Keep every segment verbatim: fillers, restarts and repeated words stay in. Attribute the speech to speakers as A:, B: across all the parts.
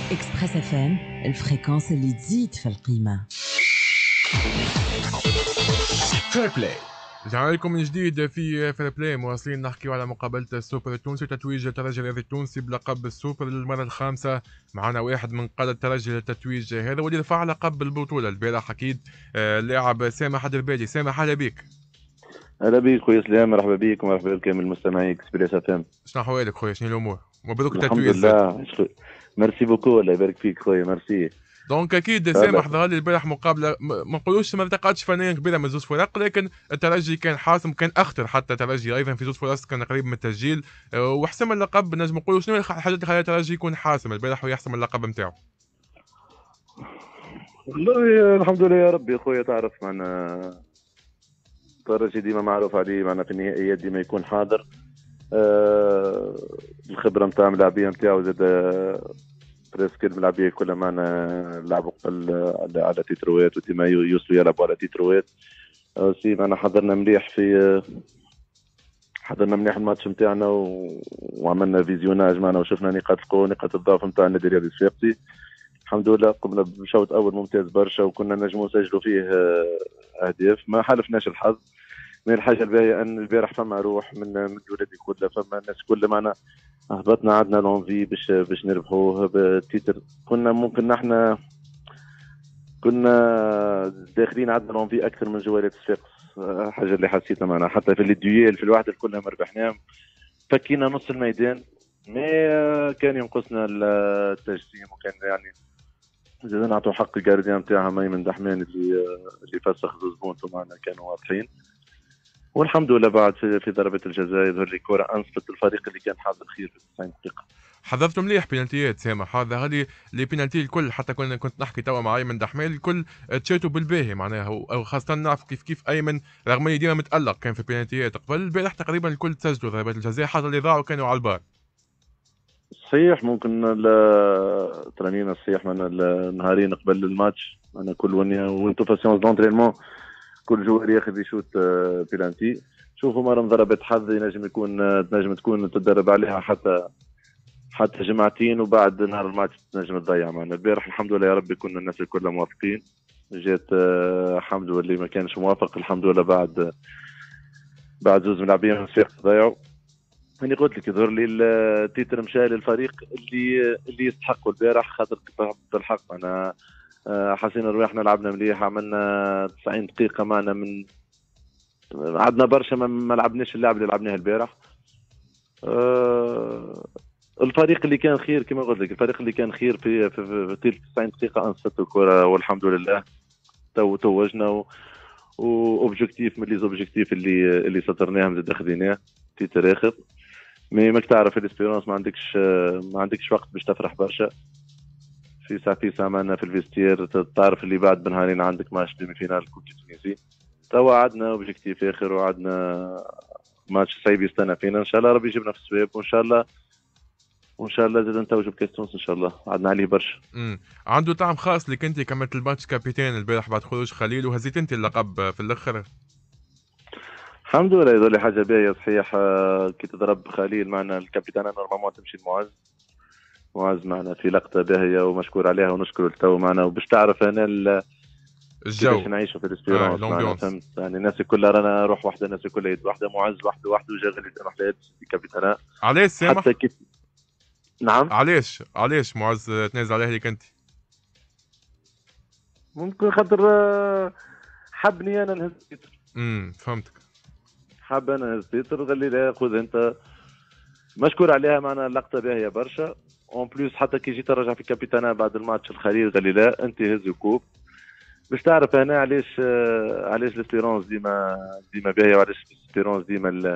A: إكسبريس اف ام، الفريكونس اللي تزيد في القيمة.
B: فير بلاي. رجعنا لكم من جديد في فير بلاي، مواصلين نحكيو على مقابلة السوبر التونسي وتتويج الترجي الرياضي التونسي بلقب السوبر للمرة الخامسة. معنا واحد من قادة الترجي للتتويج هذا واللي رفع لقب البطولة البارح أكيد، آه اللاعب سامح الدربالي. سامح، أهلا بك.
C: اهلا بك خويا سلام، مرحبا بك ومرحبا بكامل مستمعي اكسبريس اف ام.
B: شنو احوالك خويا؟ شنو الامور؟ مبروك
C: الحمد
B: التتويج زاد.
C: لله. ميرسي بوكو، الله يبارك فيك خويا، ميرسي.
B: دونك اكيد سامح ظهر لي البارح مقابله ما نقولوش ما التقاتش فنيا كبيره من زوج فرق، لكن الترجي كان حاسم، كان اخطر حتى الترجي ايضا في زوج فرص كان قريب من التسجيل وحسم اللقب. نجم نقولوا شنو الحاجات اللي خلت الترجي يكون حاسم البارح ويحسم اللقب نتاعو؟
C: والله الحمد لله يا ربي خويا، تعرف معنا الترجي ديما معروف عليه معنا في النهائيات ديما يكون حاضر. آه الخبره نتاع الملاعبيه نتاعو زاد بريسك الملاعبيه كلها معنا لعبوا قبل على, على تيتروات وديما يوصلوا يلعبوا على تيتروات. آه سي معنا حضرنا مليح في حضرنا مليح الماتش نتاعنا و... وعملنا فيزيوناج معنا وشفنا نقاط القوه ونقاط الضعف نتاع النادي الرياضي الصفاقسي. الحمد لله قمنا بشوط اول ممتاز برشا وكنا نجموا نسجلوا فيه اهداف، ما حالفناش الحظ. من الحاجه الباهيه ان البارح فما روح من من الولاد كلها، فما الناس كلها معنا هبطنا، عندنا لونفي باش باش نربحوه بالتيتر. كنا ممكن نحن كنا داخلين عندنا لونفي اكثر من جوالات الصفاقس، حاجه اللي حسيتها معنا حتى في الديويل في الوحده كلها ما ربحناهم. فكينا نص الميدان، ما كان ينقصنا التجسيم وكان يعني زاد نعطوا حق الجارديان نتاعها ميمن دحمان اللي اللي فسخ زوز بونتو معنا كانوا واضحين. والحمد لله بعد في, في ضربة الجزاء يظهر لي كرة انصفت الفريق اللي كان حاضر خير في تسعين دقيقة.
B: حضرتوا مليح بينالتيات سامح، هذا هذه لي بينالتي الكل حتى كنا كنت نحكي توا مع ايمن دحمان الكل تشاتوا بالباهي معناها، او خاصه نعرف كيف كيف ايمن رغم اني ديما متالق كان في بينالتيات قبل. البارح تقريبا الكل تسجلوا ضربات الجزاء حتى اللي ضاعوا كانوا على البار.
C: صحيح، ممكن ترانينا صحيح من النهارين قبل الماتش انا كل وانتو في سيونس دونترينمون كل جوار ياخذ يشوت بيلانتي. شوفوا مرة ضربة حظ ينجم يكون تنجم تكون تدرب عليها حتى حتى جمعتين وبعد نهار الماتش تنجم تضيع معنا. البارح الحمد لله يا ربي كنا الناس الكل موافقين. جات حمدو اللي ما كانش موافق الحمد لله بعد بعد زوز ملاعبين من الصفاقس ضيعوا. يعني قلت لك يظهر لي التيتر مشى للفريق اللي اللي يستحقوا البارح، خاطر بالحق انا حسينا رواحنا لعبنا مليح، عملنا تسعين دقيقة معنا من عندنا برشا ما لعبناش اللعب اللي لعبناه البارح. أه الفريق اللي كان خير كما قلت لك، الفريق اللي كان خير في في, في تسعين دقيقة انصفت الكرة والحمد لله تو توجنا واوبجيكتيف من لي زوبجيكتيف اللي اللي سطرناهم زاد خذيناه تيتر اخر. مي ماك تعرف الاسبيرونس ما عندكش ما عندكش وقت باش تفرح برشا. في ساعة في ساعة معنا في الفيستير تعرف اللي بعد بنهارين عندك ماتش ديمي فينال كوب تونسي. توا عندنا اوبجيكتيف اخر وعندنا ماتش صعيب يستنى فينا، ان شاء الله ربي يجيبنا في السواب وان شاء الله وان شاء الله زاد نتوجوا بكاس تونس ان شاء الله، عندنا عليه برشا.
B: امم عنده طعم خاص لك انت كملت الماتش كابيتان البارح بعد خروج خليل وهزيت انت اللقب في الاخر.
C: الحمد لله يظل لي حاجه باهيه صحيح. كي تضرب خليل معنا الكابيتان نورمالمون تمشي المعز معز معنا في لقطه باهيه ومشكور عليها ونشكر التو معنا. وباش تعرف انا
B: الجو
C: كيفاش نعيشوا في الاسبيرونس
B: آه
C: معنا، فهمت يعني الناس كلها رانا روح واحده، الناس كلها يد واحده، معز وحده وحده وجا غير يروح لها الكابيتان.
B: علاش سامح؟
C: حتى كيف نعم
B: علاش علاش معز تنازل عليه لك انت؟
C: ممكن خاطر حبني انا نهز تيتر.
B: امم فهمتك.
C: حاب انا نهز تيتر قال لي لا خذ انت، مشكور عليها معنا اللقطه باهيه برشا. اون بليس حتى كي جيت ارجع في الكابيتانا بعد الماتش الخليل قال لي لا انت هز الكوب. باش تعرف انا علاش علاش الاسبيرونس ديما ديما باهيه وعلاش الاسبيرونس ديما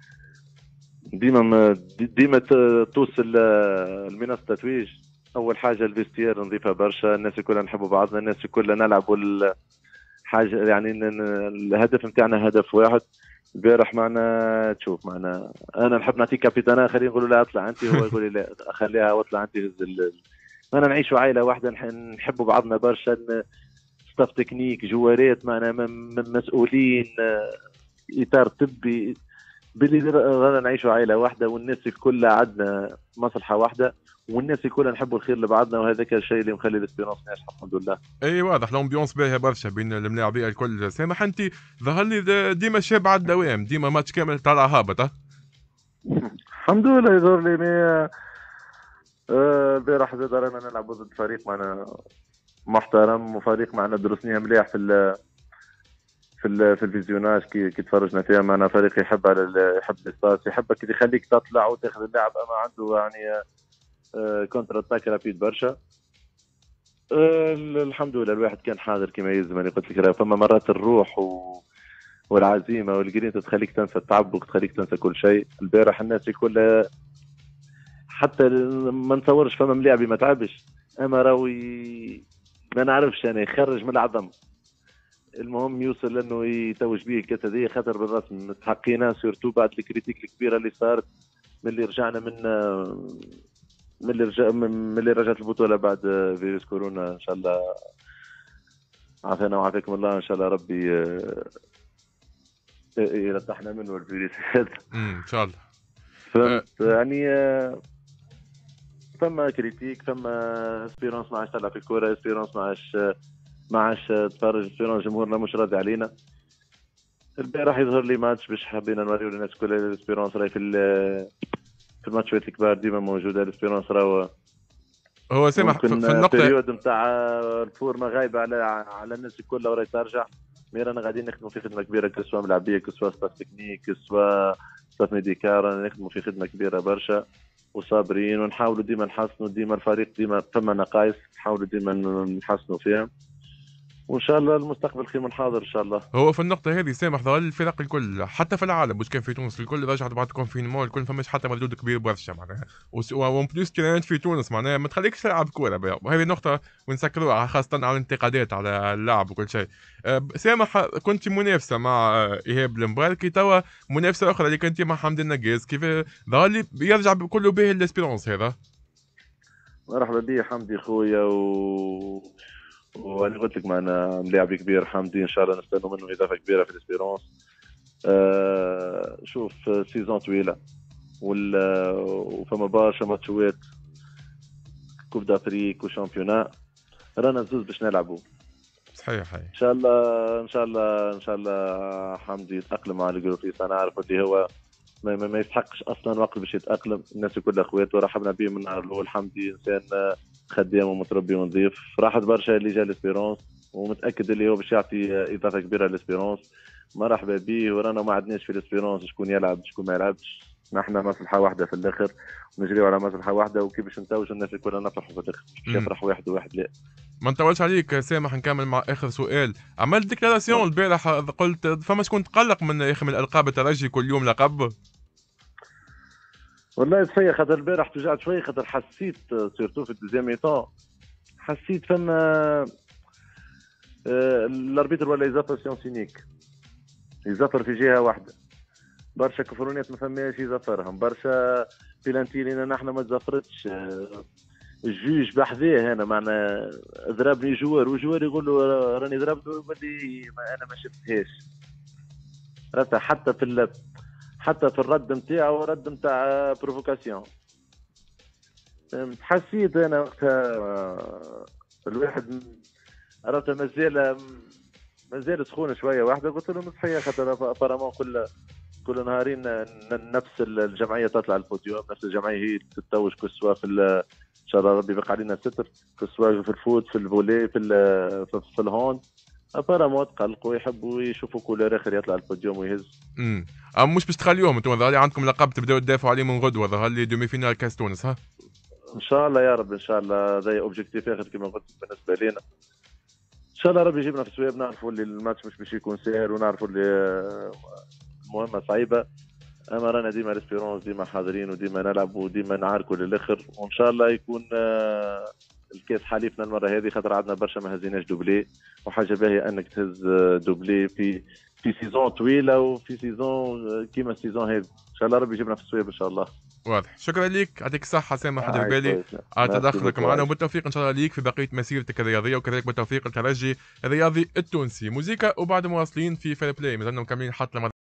C: ديما ديما توصل المنصه التتويج. اول حاجه الفيستير نضيفها برشا، الناس كلها نحبوا بعضنا، الناس كلها نلعبوا حاجه يعني الهدف نتاعنا هدف واحد. البارح معنا تشوف معنا انا نحب نعطي كابيتانا خلينا نقولوا لا اطلع انت، هو يقول لي لا خليها واطلع انت هز. انا نعيشوا عائله واحده نحبوا بعضنا برشا، ستاف تكنيك جوارات معنا مسؤولين اطار طبي باللي رانا نعيشوا عائله واحده، والناس الكل عندنا مصلحه واحده، والناس الكل نحبوا الخير لبعضنا، وهذاك الشيء اللي مخلي الاسبيرونس ناجحه الحمد لله.
B: اي واضح الامبيونس باهيه برشا بين الملاعبيه الكل. سامح انت ظهر لي ديما شاب على الدوام، ديما ماتش كامل طالع هابط. ها
C: الحمد لله يظهر لي. آه، البارح زاد رانا نلعب ضد فريق معنا محترم، وفريق معنا درسناه مليح في ال في ال في الفيزيوناج كي كي تفرجنا فيها. معنا فريق يحب على ال- يحب الاسباس، يحبك اللي يخليك تطلع وتاخذ اللعب، اما عنده يعني آه، كونتر اتاك رابيد برشا. آه، الحمد لله الواحد كان حاضر كما يلزم. انا قلت لك فما مرات الروح و... والعزيمه والجرينتا تخليك تنسى التعب وتخليك تنسى كل شيء. البارح الناس الكل حتى ما نتصورش فما ملاعبي ما تعبش، اما راوي ما نعرفش انا يخرج من العظم. المهم يوصل انه يتوج به الكاس هذه، خاطر بالرسم تحقينا سورتو بعد الكريتيك الكبيره اللي صارت من اللي رجعنا من من اللي رجع من اللي رجعت البطوله بعد فيروس كورونا. ان شاء الله عافانا وعافاكم الله، ان شاء الله ربي آه، يرتاحنا منه الفيروس هذا.
B: ان شاء الله. أه.
C: فهمت يعني آه، فما كريتيك، فما اسبيرونس ما عادش تلعب في الكوره، اسبيرونس ما عادش ما عادش تفرج، اسبيرونس جمهورنا مش راضي علينا. البارح يظهر لي ماتش باش حبينا نوريو للناس كلها الاسبيرونس راهي في في الماتشات الكبار ديما موجوده. الاسبيرونس راهو
B: هو سامح في
C: ممكن
B: في النقطه.
C: بيريود نتاع الفورمه غايبه على على الناس الكل وراهي ترجع. مي رانا قاعدين نخدموا في خدمه كبيره، كسوا ملعبيه، كسوا ستاف تكنيك، كسوا ستاف ميديكال، رانا نخدموا في خدمه كبيره برشا وصابرين، ونحاولوا ديما نحسنوا. ديما الفريق ديما فما نقائص نحاولوا ديما نحسنوا فيها، وان شاء الله المستقبل خير من حاضر ان شاء الله.
B: هو في النقطة هذه سامح ظل الفرق الكل حتى في العالم مش كان في تونس الكل رجعت بعد الكونفينمون، الكل فماش حتى مردود كبير برشا معناها، وون بليس كانت في تونس معناها ما تخليكش تلعب كورة. وهذه نقطة ونسكروها خاصة على الانتقادات على اللعب وكل شيء. أه سامح كنت منافسة مع إيهاب المباركي، توا منافسة أخرى اللي كنت مع حمد النقاز، كيف ظل يرجع كله به الاسبيرونس هذا؟
C: مرحبا بي حمدي خويا و وانا قلت لك معنا ملاعب كبير حمدي، ان شاء الله نستنوا منه اضافه كبيره في الاسبيرونس. آه شوف سيزون طويله وال وفما برشا ماتشات كوب دافريك وشامبيونا، رانا زوز باش نلعبوا.
B: صحيح. هاي
C: ان شاء الله ان شاء الله ان شاء الله حمدي يتاقلم مع الجروفيس. انا عارف اللي هو ما, ما, ما يستحقش اصلا وقت باش يتاقلم، الناس كلها اخوات ورحبنا به من النهار الاول. حمدي انسان خدام ومتربي ونظيف، فرحت برشا اللي جا الاسبيرونس، ومتاكد اللي هو باش يعطي اضافه كبيره للاسبيرونس. مرحبا به، ورانا ما عدناش في الاسبيرونس شكون يلعب شكون ما يلعبش، نحن مصلحه واحده في الاخر، ونجريو على مصلحه واحده، وكيف باش نتوجوا الناس الكل نفرحوا في الاخر، باش يفرح واحد وواحد لا.
B: ما نطولش عليك سامح، نكمل مع اخر سؤال. عملت ديكلاراسيون البارح قلت فما شكون تقلق من يا اخي من الالقاب الترجي كل يوم لقب؟
C: والله صحيح، خاطر البارح تجعت شوي، خاطر حسيت سيرتو في الدوزيام ميطون حسيت فما آه الاربيتر ولا يزفر سيونسينيك، يزفر في جهه واحده، برشا كفرونيات ما فماش يزفرهم، برشا بيلانتيلينا نحن ما تزفرتش. آه الجوج بحذاه انا معنا ضربني جوار، وجوار يقول له راني ضربته، يقول لي انا ما شفتهاش. راه حتى في حتى في الرد نتاعو رد نتاع بروفوكاسيون. حسيت انا وقتها الواحد عرفت مازال مازال سخونه شويه واحده، قلت له مصحيه خاطر ابارامون كل كل نهارين نفس الجمعيه تطلع البوديوم، نفس الجمعيه هي تتوج كسوا في ان شاء الله ربي يبقى علينا ستر، كسوا في الفوت في الفولي في في, في الهوند. ابارامون تقلقوا يحبوا يشوفوا كولر اخر يطلع البوديوم ويهز.
B: امم أم مش باش تخليوهم انتم ظهر لي عندكم لقب تبداو تدافعوا عليه من غدوه، ظهر لي دومي فينال كاس تونس. ها
C: ان شاء الله يا رب، ان شاء الله هذا اوبجيكتيف اخر كما قلت بالنسبه لنا. ان شاء الله ربي يجيبنا في السويب، نعرفوا اللي الماتش مش باش يكون ساهل، ونعرفوا اللي المهمه صعيبه، اما رانا ديما ريسبيرونس ديما حاضرين وديما نلعب وديما نعاركوا للاخر، وان شاء الله يكون الكاس حليفنا المره هذه، خاطر عندنا برشا ما هزيناش دوبلي، وحاجه باهيه انك تهز دوبلي في في سيزون طويله وفي سيزون كيما السيزون هذه. ان شاء الله ربي يجيبنا في السويب ان شاء الله.
B: واضح. شكرا لك، يعطيك الصحة سامح حضر بالي على تدخلك معنا، وبالتوفيق ان شاء الله ليك في بقية مسيرتك الرياضية، وكذلك بالتوفيق الترجي الرياضي التونسي. موسيقى وبعد مواصلين في فير بلاي، مازلنا مكملين حتى لما